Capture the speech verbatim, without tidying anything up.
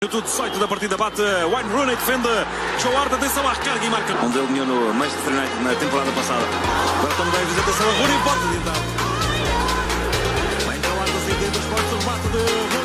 Minuto dezoito da partida, bate Wayne Rooney, defende Joe Hart, atenção à recarga e marca. Onde ele ganhou no Manchester United na temporada passada. Agora Tom Davies, atenção a Rooney, bate de entrada. Vai entrar o Hart, assim, dentro dos postos, bate de Rooney.